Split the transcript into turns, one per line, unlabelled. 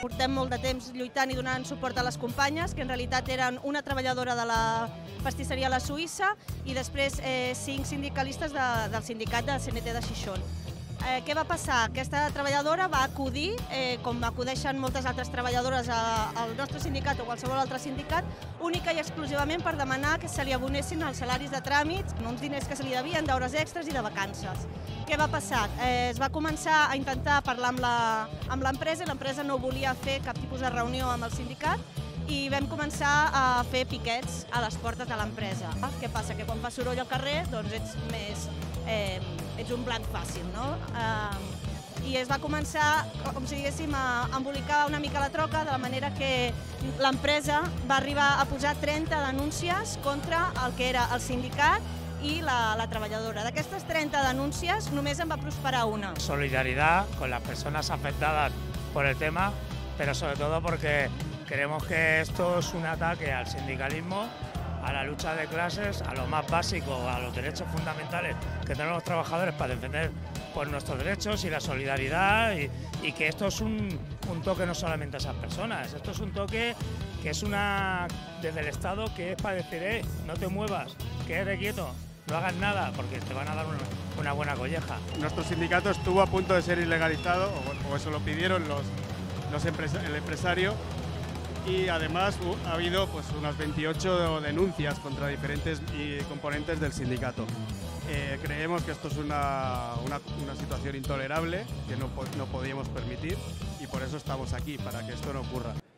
Portem molt de temps lluitant i donant suport a les companyes, que en realitat eren una treballadora de la pastisseria La Suïssa i després 5 sindicalistes del sindicat de CNT de Xixón. Què va passar? Aquesta treballadora va acudir, com acudeixen moltes altres treballadores al nostre sindicat o qualsevol altre sindicat, única i exclusivament per demanar que se li abonessin els salaris de tràmits, uns diners que se li devien d'hores extres i de vacances. Què va passar? Es va començar a intentar parlar amb l'empresa i l'empresa no volia fer cap tipus de reunió amb el sindicat i vam començar a fer piquets a les portes de l'empresa. Què passa? Que quan fa soroll al carrer doncs ets un blanc fàcil, no? I es va començar, com si diguéssim, a embolicar una mica la troca, de la manera que l'empresa va arribar a posar 30 denúncies contra el que era el sindicat y la trabajadora. D'aquestes 30 denúncies només en va prosperar una.
Solidaridad con las personas afectadas por el tema, pero sobre todo porque creemos que esto es un ataque al sindicalismo, a la lucha de clases, a lo más básico, a los derechos fundamentales que tenemos los trabajadores para defender por nuestros derechos y la solidaridad y que esto es un toque no solamente a esas personas, esto es un toque que es desde el Estado que es para decir, no te muevas, quédate quieto, no hagas nada porque te van a dar una buena colleja.
Nuestro sindicato estuvo a punto de ser ilegalizado, o eso lo pidieron el empresario, y además ha habido pues, unas 28 denuncias contra diferentes componentes del sindicato. Creemos que esto es una situación intolerable que no podíamos permitir y por eso estamos aquí, para que esto no ocurra.